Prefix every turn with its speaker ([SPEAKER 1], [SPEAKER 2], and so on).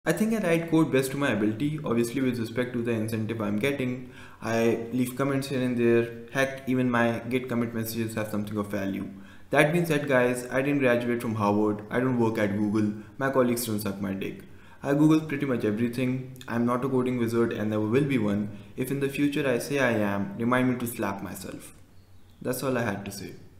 [SPEAKER 1] I think I write code best to my ability, obviously with respect to the incentive I'm getting. I leave comments here and there. Heck, even my Git commit messages have something of value. That being said, guys, I didn't graduate from Harvard. I don't work at Google. My colleagues don't suck my dick. I Google pretty much everything. I'm not a coding wizard and never will be one. If in the future I say I am, remind me to slap myself. That's all I had to say.